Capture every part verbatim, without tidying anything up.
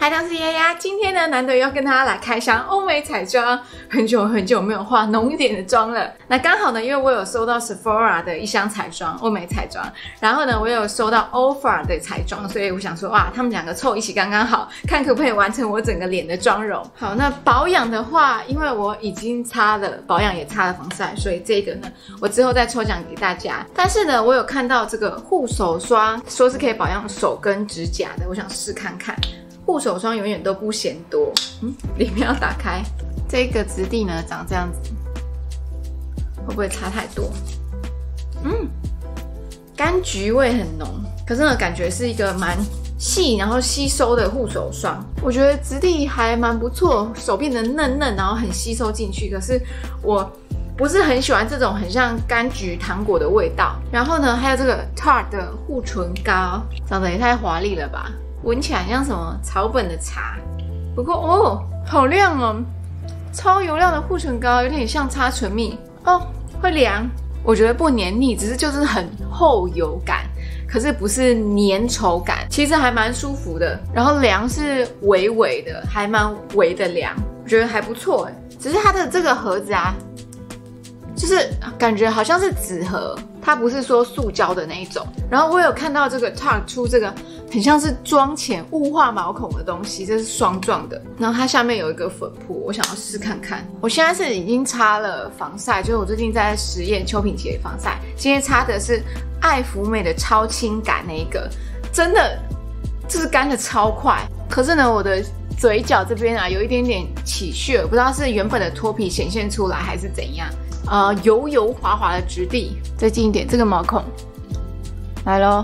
嗨，我是丫丫，今天呢难得要跟大家来开箱欧美彩妆，很久很久没有化浓一点的妆了。那刚好呢，因为我有收到 Sephora 的一箱彩妆，欧美彩妆，然后呢我有收到 Ofra 的彩妆，所以我想说哇，他们两个凑一起刚刚好，看可不可以完成我整个脸的妆容。好，那保养的话，因为我已经擦了保养也擦了防晒，所以这个呢我之后再抽奖给大家。但是呢，我有看到这个护手霜，说是可以保养手跟指甲的，我想试看看。护手霜永远都不嫌多，嗯，里面要打开。这个质地呢长这样子，会不会差太多？嗯，柑橘味很浓，可是呢感觉是一个蛮细然后吸收的护手霜，我觉得质地还蛮不错，手变得嫩嫩，然后很吸收进去。可是我不是很喜欢这种很像柑橘糖果的味道。然后呢，还有这个 Tarte 的护唇膏，长得也太华丽了吧！闻起来像什么草本的茶，不过哦，好亮哦，超油亮的护唇膏，有点像擦唇蜜哦，会凉。我觉得不黏腻，只是就是很厚油感，可是不是粘稠感，其实还蛮舒服的。然后凉是微微的，还蛮微的凉，我觉得还不错哎。只是它的这个盒子啊，就是感觉好像是纸盒，它不是说塑胶的那一种。然后我有看到这个 Tarte 出这个很像是妆前雾化毛孔的东西，这是霜状的。然后它下面有一个粉扑，我想要试看看。我现在是已经擦了防晒，就是我最近在实验邱品协防晒。今天擦的是爱芙美的超轻感那一个，真的就是干的超快。可是呢，我的嘴角这边啊有一点点起屑，不知道是原本的脱皮显现出来还是怎样。呃，油油滑滑的质地，再近一点，这个毛孔来咯，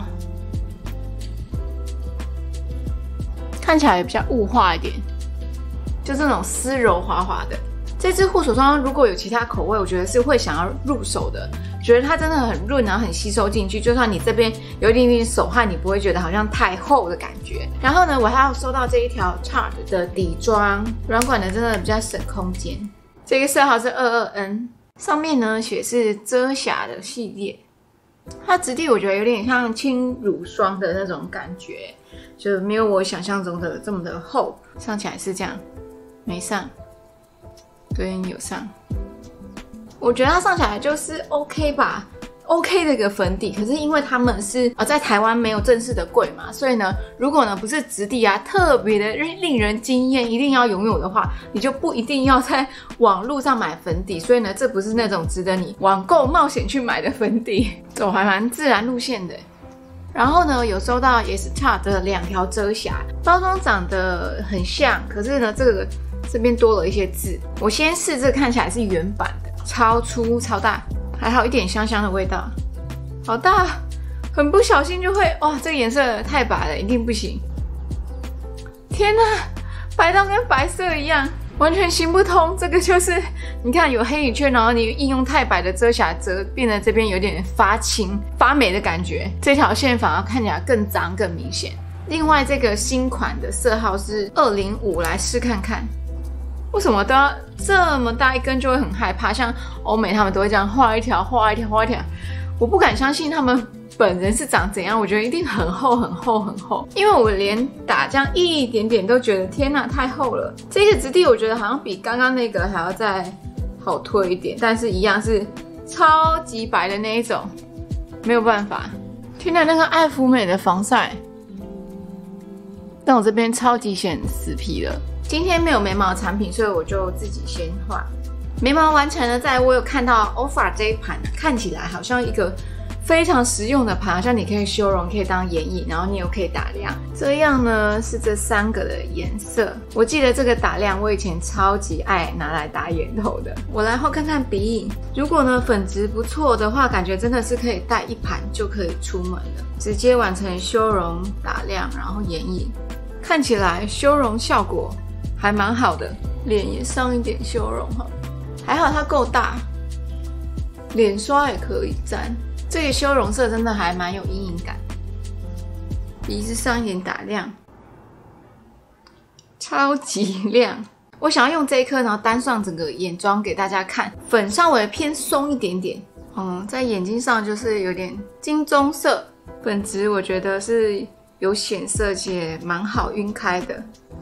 看起来也比较雾化一点，就这种丝柔滑滑的。这支护手霜如果有其他口味，我觉得是会想要入手的，觉得它真的很润，然后很吸收进去，就算你这边有一点点手汗，你不会觉得好像太厚的感觉。然后呢，我还要收到这一条 Tarte 的底妆，软管的真的比较省空间，这个色号是二二 N。上面呢写是遮瑕的系列，它质地我觉得有点像轻乳霜的那种感觉，就没有我想象中的这么的厚。上起来是这样，没上，跟有上，我觉得它上起来就是 OK 吧。OK 的一个粉底，可是因为他们是呃在台湾没有正式的柜嘛，所以呢，如果呢不是质地啊特别的令人惊艳，一定要拥有的话，你就不一定要在网络上买粉底。所以呢，这不是那种值得你网购冒险去买的粉底，走还蛮自然路线的。然后呢，有收到也是 Tarte 的两条遮瑕，包装长得很像，可是呢，这个这边多了一些字。我先试这个，看起来是原版的，超粗超大。还好一点香香的味道，好大，很不小心就会哇，这个颜色太白了，一定不行。天哪，白到跟白色一样，完全行不通。这个就是你看有黑眼圈，然后你应用太白的遮瑕遮，变得这边有点发青发霉的感觉，这条线反而看起来更脏更明显。另外这个新款的色号是二零五，来试看看。为什么都要这么大一根就会很害怕？像欧美他们都会这样画一条画一条画一条，我不敢相信他们本人是长怎样。我觉得一定很厚很厚很厚，因为我连打这样一点点都觉得天哪太厚了。这个质地我觉得好像比刚刚那个还要再好推一点，但是一样是超级白的那一种，没有办法。天哪，那个爱芙美的防晒，但我这边超级显死皮了。今天没有眉毛产品，所以我就自己先画眉毛完成了。再我有看到 Ofra 这一盘，看起来好像一个非常实用的盘，好像你可以修容，可以当眼影，然后你又可以打亮。这样呢是这三个的颜色。我记得这个打亮，我以前超级爱拿来打眼头的。我来后看看鼻影，如果呢粉质不错的话，感觉真的是可以带一盘就可以出门了，直接完成修容、打亮，然后眼影。看起来修容效果还蛮好的，脸也上一点修容哈，还好它够大，脸刷也可以沾。这个修容色真的还蛮有阴影感，鼻子上一点打亮，超级亮。我想要用这一颗，然后单上整个眼妆给大家看，粉稍微偏松一点点，嗯，在眼睛上就是有点金棕色，粉质我觉得是有显色且蛮好晕开的。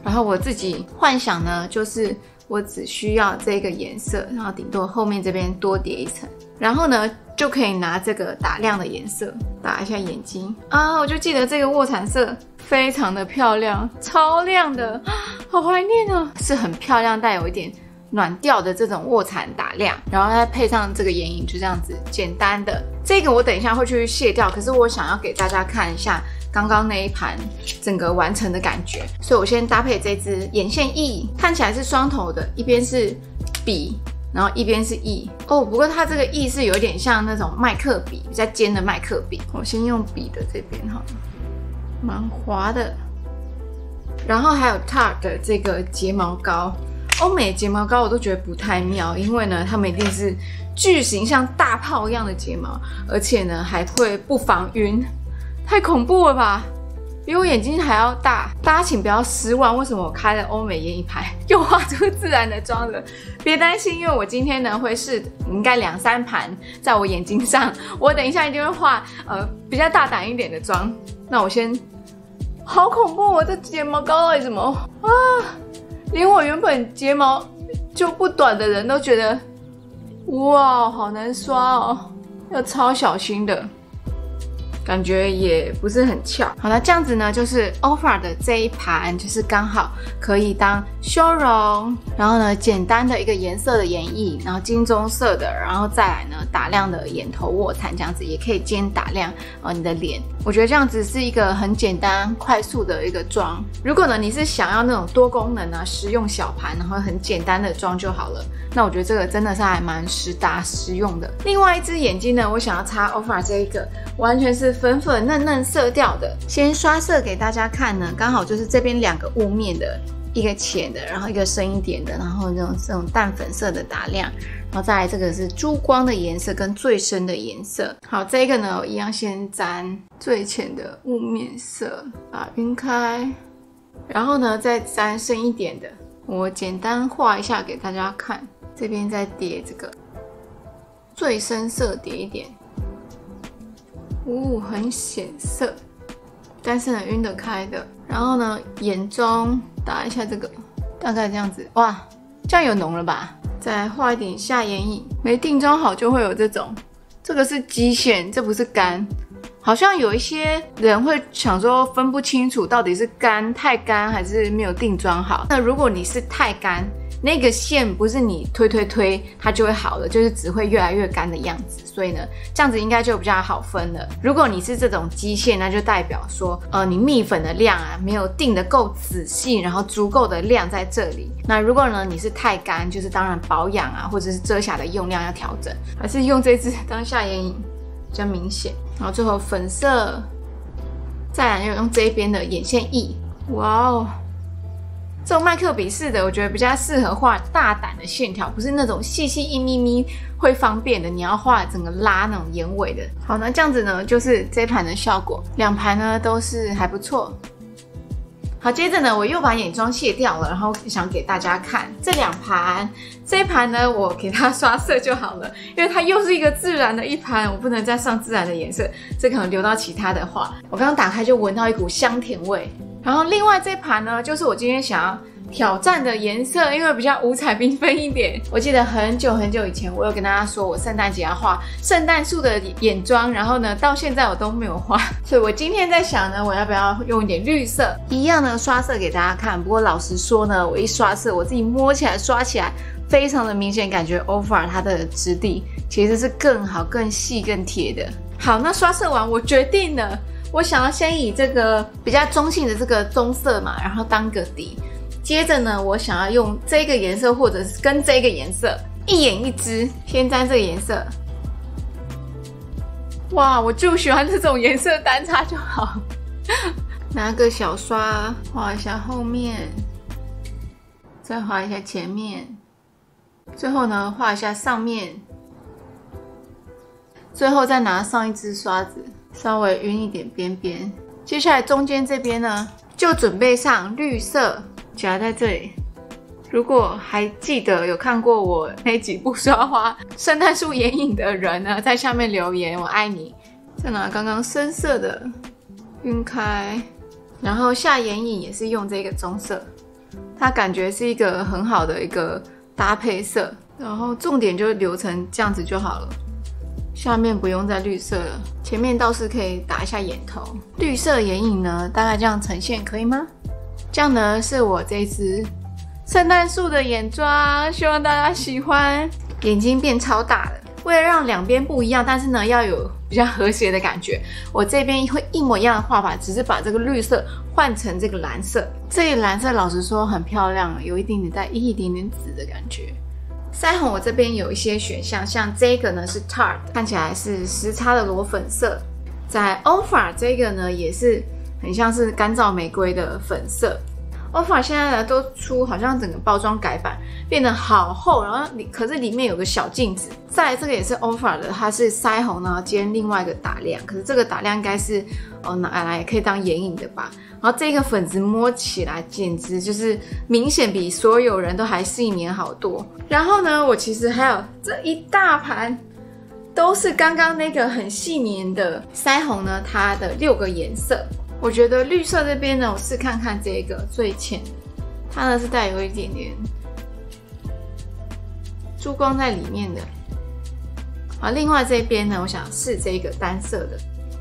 然后我自己幻想呢，就是我只需要这个颜色，然后顶多后面这边多叠一层，然后呢就可以拿这个打亮的颜色打一下眼睛啊。我就记得这个卧蚕色非常的漂亮，超亮的，好怀念哦，是很漂亮，带有一点暖调的这种卧蚕打亮，然后再配上这个眼影，就这样子简单的。这个我等一下会去卸掉，可是我想要给大家看一下刚刚那一盘整个完成的感觉，所以我先搭配这支眼线液，看起来是双头的，一边是笔，然后一边是液哦。不过它这个液是有点像那种麦克笔，比较尖的麦克笔。我先用笔的这边好了，蛮滑的。然后还有 Tarte 的这个睫毛膏，欧美睫毛膏我都觉得不太妙，因为呢，它们一定是巨型像大炮一样的睫毛，而且呢还会不防晕。太恐怖了吧，比我眼睛还要大。大家请不要失望，为什么我开了欧美眼影牌又画出自然的妆了？别担心，因为我今天呢会试应该两三盘在我眼睛上，我等一下一定会画呃比较大胆一点的妆。那我先，好恐怖，我这睫毛膏到底怎么啊？连我原本睫毛就不短的人都觉得，哇，好难刷哦，要超小心的。感觉也不是很翘。好了，这样子呢，就是 O F A 的这一盘，就是刚好可以当修容，然后呢，简单的一个颜色的眼影，然后金棕色的，然后再来呢打亮的眼头卧蚕，这样子也可以兼打亮呃你的脸。我觉得这样子是一个很简单、快速的一个妆。如果呢你是想要那种多功能啊、实用小盘，然后很简单的妆就好了，那我觉得这个真的是还蛮实打实用的。另外一只眼睛呢，我想要擦 O F A 这一个，完全是粉粉嫩嫩色调的。先刷色给大家看呢，刚好就是这边两个雾面的，一个浅的，然后一个深一点的，然后这种这种淡粉色的打亮，然后再来这个是珠光的颜色跟最深的颜色。好，这个呢我一样先沾最浅的雾面色，把它晕开，然后呢再沾深一点的，我简单画一下给大家看。这边再叠这个最深色，叠一点。哦，很显色，但是很晕得开的。然后呢，眼中打一下这个，大概这样子。哇，这样有浓了吧？再画一点下眼影，没定妆好就会有这种。这个是基线，这不是干。好像有一些人会想说分不清楚到底是干太干还是没有定妆好。那如果你是太干，那个线不是你推推推它就会好了，就是只会越来越干的样子。所以呢，这样子应该就比较好分了。如果你是这种基线，那就代表说，呃，你蜜粉的量啊没有定得够仔细，然后足够的量在这里。那如果呢你是太干，就是当然保养啊或者是遮瑕的用量要调整，还是用这支当下眼影比较明显。然后最后粉色，再来用这一边的眼线液。哇哦！这种麦克笔式的，我觉得比较适合画大胆的线条，不是那种细细一咪咪会方便的，你要画整个拉那种眼尾的。好，那这样子呢，就是这盘的效果，两盘呢都是还不错。好，接着呢，我又把眼妆卸掉了，然后想给大家看这两盘。这一盘呢，我给它刷色就好了，因为它又是一个自然的一盘，我不能再上自然的颜色，这可能留到其他的画。我刚刚打开就闻到一股香甜味。然后另外这盘呢，就是我今天想要挑战的颜色，因为比较五彩缤纷一点。我记得很久很久以前，我有跟大家说我圣诞节要画圣诞树的眼妆，然后呢，到现在我都没有画，所以我今天在想呢，我要不要用一点绿色，一样的刷色给大家看。不过老实说呢，我一刷色，我自己摸起来刷起来，非常的明显，感觉 O F A 它的质地其实是更好、更细、更贴的。好，那刷色完，我决定了。我想要先以这个比较中性的这个棕色嘛，然后当个底。接着呢，我想要用这个颜色，或者是跟这个颜色一眼一支，先沾这个颜色。哇，我就喜欢这种颜色单擦就好。拿个小刷画一下后面，再画一下前面，最后呢画一下上面，最后再拿上一支刷子。稍微晕一点边边，接下来中间这边呢，就准备上绿色夹在这里。如果还记得有看过我那几部刷花圣诞树眼影的人呢，在下面留言，我爱你。再拿刚刚深色的晕开，然后下眼影也是用这个棕色， 它感觉是一个很好的一个搭配色，然后重点就留成这样子就好了。下面不用再绿色了，前面倒是可以打一下眼头。绿色眼影呢，大概这样呈现可以吗？这样呢是我这支圣诞树的眼妆，希望大家喜欢。眼睛变超大了，为了让两边不一样，但是呢要有比较和谐的感觉，我这边会一模一样的画法，只是把这个绿色换成这个蓝色。这个蓝色老实说很漂亮，有一点点带一点点紫的感觉。腮红我这边有一些选项，像这个呢是 Tarte， 看起来是时差的裸粉色。在 Ofra 这个呢也是很像是干燥玫瑰的粉色。Ofra 现在呢都出好像整个包装改版，变得好厚，然后里可是里面有个小镜子。再来这个也是 Ofra 的，它是腮红呢兼另外一个打亮，可是这个打亮应该是哦拿来可以当眼影的吧。然后这个粉子摸起来简直就是明显比所有人都还细黏好多。然后呢，我其实还有这一大盘都是刚刚那个很细黏的腮红呢，它的六个颜色。我觉得绿色这边呢，我试看看这个最浅的，它呢是带有一点点珠光在里面的。好，另外这边呢，我想试这个单色的，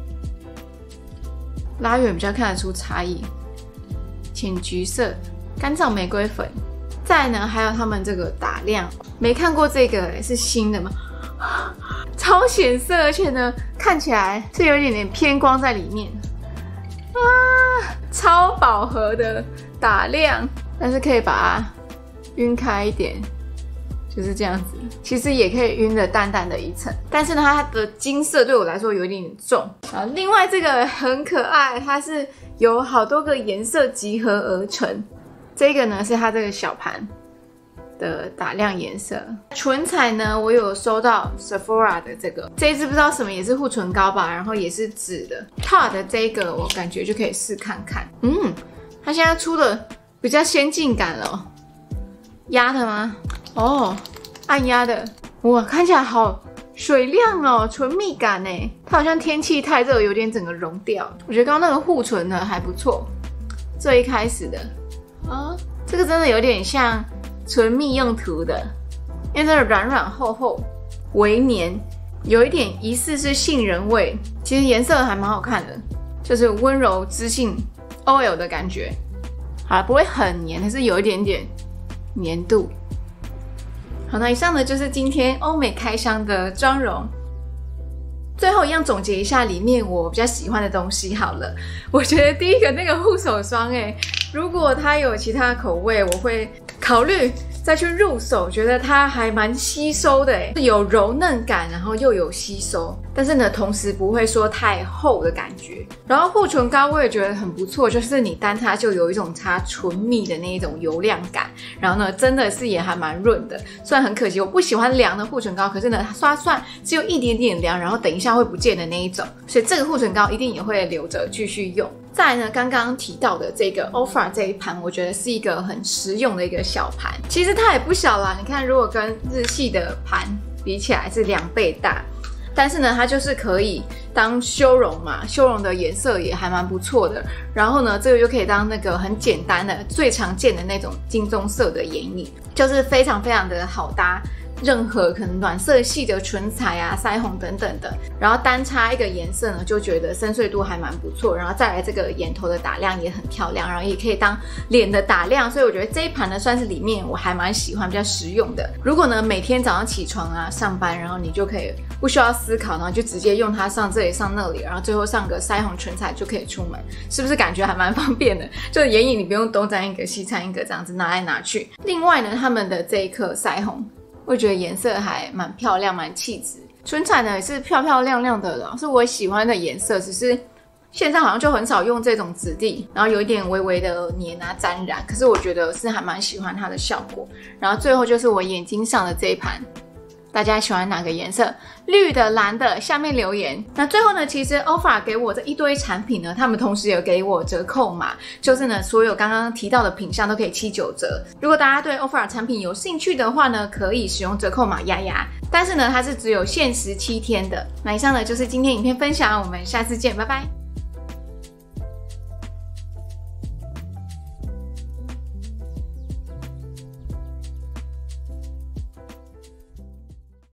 拉远比较看得出差异。浅橘色、干燥玫瑰粉，再来呢还有他们这个打亮，没看过这个是新的吗？超显色，而且呢看起来是有一点点偏光在里面。啊，超饱和的打亮，但是可以把它晕开一点，就是这样子。其实也可以晕的淡淡的一层，但是呢，它的金色对我来说有一点点重。啊，另外这个很可爱，它是有好多个颜色集合而成。这个呢是它这个小盘的打亮颜色。唇彩呢，我有收到 Sephora 的这个，这一支不知道什么，也是护唇膏吧，然后也是紫的。Tarte 的这个我感觉就可以试看看。嗯，它现在出的比较先进感了、哦。压的吗？哦，按压的。哇，看起来好水亮哦，唇蜜感耶。它好像天气太热，有点整个融掉。我觉得刚刚那个护唇呢还不错，最一开始的啊，这个真的有点像唇蜜用途的，因为这个软软厚厚微黏，有一点疑似是杏仁味，其实颜色还蛮好看的，就是温柔知性 O L 的感觉。好，不会很黏，还是有一点点黏度。好，那以上呢就是今天欧美开箱的妆容。最后一样总结一下里面我比较喜欢的东西好了。我觉得第一个那个护手霜，哎，如果它有其他口味，我会考虑再去入手，觉得它还蛮吸收的，哎，有柔嫩感，然后又有吸收，但是呢，同时不会说太厚的感觉。然后护唇膏我也觉得很不错，就是你单擦就有一种擦唇蜜的那一种油亮感，然后呢，真的是也还蛮润的。虽然很可惜我不喜欢凉的护唇膏，可是呢，它刷算只有一点点凉，然后等一下会不见的那一种，所以这个护唇膏一定也会留着继续用。再来呢，刚刚提到的这个 Ofra 这一盘，我觉得是一个很实用的一个小盘，其实它也不小啦。你看，如果跟日系的盘比起来是两倍大，但是呢，它就是可以当修容嘛，修容的颜色也还蛮不错的。然后呢，这个就可以当那个很简单的、最常见的那种金棕色的眼影，就是非常非常的好搭。任何可能暖色系的唇彩啊、腮红等等的，然后单擦一个颜色呢，就觉得深邃度还蛮不错。然后再来这个眼头的打亮也很漂亮，然后也可以当脸的打亮，所以我觉得这一盘呢算是里面我还蛮喜欢、比较实用的。如果呢每天早上起床啊、上班，然后你就可以不需要思考，然后就直接用它上这里、上那里，然后最后上个腮红、唇彩就可以出门，是不是感觉还蛮方便的？就是眼影你不用东沾一个西掺一个这样子拿来拿去。另外呢，他们的这一颗腮红，我觉得颜色还蛮漂亮，蛮气质。唇彩呢也是漂漂亮亮的啦，是我喜欢的颜色，只是现在好像就很少用这种质地，然后有一点微微的黏啊沾染，可是我觉得是还蛮喜欢它的效果。然后最后就是我眼睛上的这一盘，大家喜欢哪个颜色？绿的、蓝的，下面留言。那最后呢，其实 Ofra 给我这一堆产品呢，他们同时有给我折扣码，就是呢，所有刚刚提到的品项都可以七九折。如果大家对 Ofra 产品有兴趣的话呢，可以使用折扣码压压。但是呢，它是只有限时七天的。那以上呢就是今天影片分享，我们下次见，拜拜。